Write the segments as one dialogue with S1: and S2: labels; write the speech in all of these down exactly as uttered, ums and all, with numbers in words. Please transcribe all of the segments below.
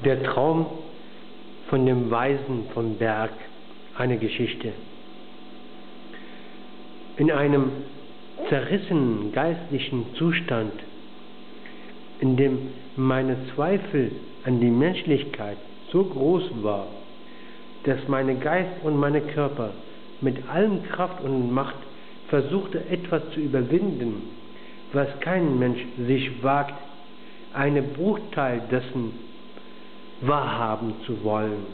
S1: Der Traum von dem Weisen vom Berg, eine Geschichte. In einem zerrissenen geistlichen Zustand, in dem meine Zweifel an die Menschlichkeit so groß war, dass mein Geist und mein Körper mit allem Kraft und Macht versuchte, etwas zu überwinden, was kein Mensch sich wagt, einen Bruchteil dessen wahrhaben zu wollen.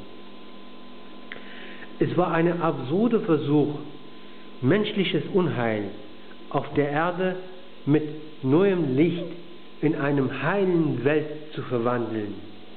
S1: Es war ein absurder Versuch, menschliches Unheil auf der Erde mit neuem Licht in einem heilen Welt zu verwandeln.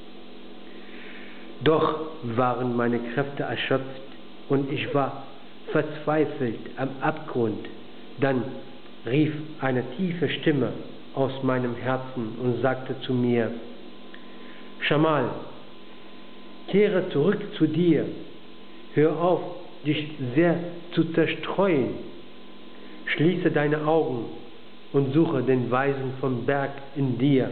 S1: Doch waren meine Kräfte erschöpft und ich war verzweifelt am Abgrund. Dann rief eine tiefe Stimme aus meinem Herzen und sagte zu mir: Shamal, kehre zurück zu dir, hör auf, dich sehr zu zerstreuen, schließe deine Augen und suche den Weisen vom Berg in dir.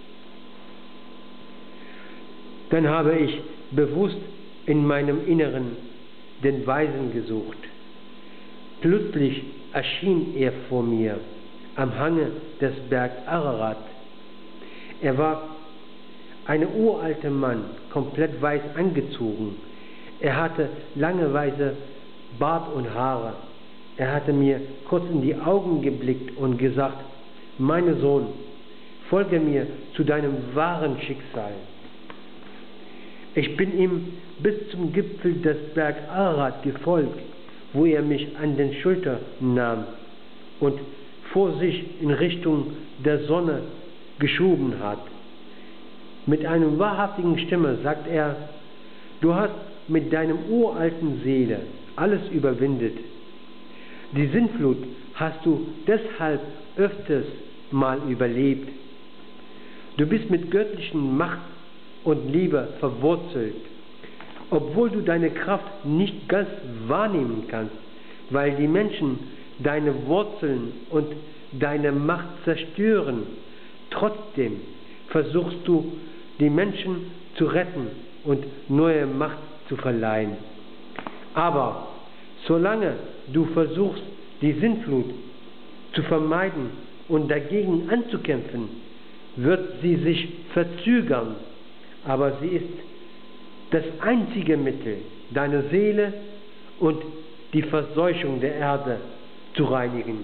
S1: Dann habe ich bewusst in meinem Inneren den Weisen gesucht. Plötzlich erschien er vor mir am Hange des Berg Ararat. Er war ein uralter Mann, komplett weiß angezogen. Er hatte lange weiße Bart und Haare. Er hatte mir kurz in die Augen geblickt und gesagt: Mein Sohn, folge mir zu deinem wahren Schicksal. Ich bin ihm bis zum Gipfel des Berg Ararat gefolgt, wo er mich an den Schultern nahm und vor sich in Richtung der Sonne geschoben hat. Mit einer wahrhaftigen Stimme sagt er: Du hast mit deinem uralten Seele alles überwindet. Die Sintflut hast du deshalb öfters mal überlebt. Du bist mit göttlichen Macht und Liebe verwurzelt, obwohl du deine Kraft nicht ganz wahrnehmen kannst, weil die Menschen deine Wurzeln und deine Macht zerstören. Trotzdem versuchst du, die Menschen zu retten und neue Macht zu verleihen. Aber solange du versuchst, die Sintflut zu vermeiden und dagegen anzukämpfen, wird sie sich verzögern. Aber sie ist das einzige Mittel, deine Seele und die Verseuchung der Erde zu reinigen.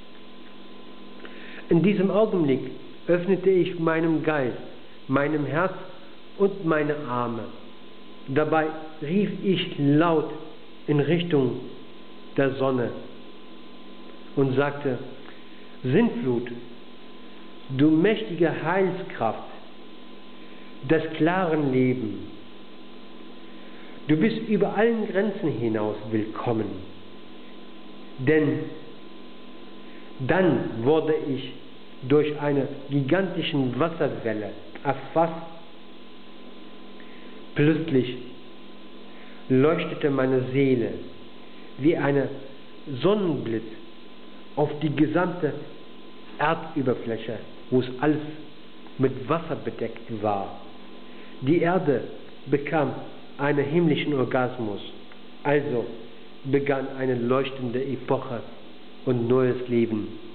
S1: In diesem Augenblick öffnete ich meinem Geist, meinem Herz und meine Arme. Dabei rief ich laut in Richtung der Sonne und sagte: Sintflut, du mächtige Heilskraft des klaren Lebens, du bist über allen Grenzen hinaus willkommen. Denn dann wurde ich durch eine gigantische Wasserwelle erfasst. Plötzlich leuchtete meine Seele wie ein Sonnenblitz auf die gesamte Erdüberfläche, wo es alles mit Wasser bedeckt war. Die Erde bekam einen himmlischen Orgasmus. Also begann eine leuchtende Epoche und neues Leben.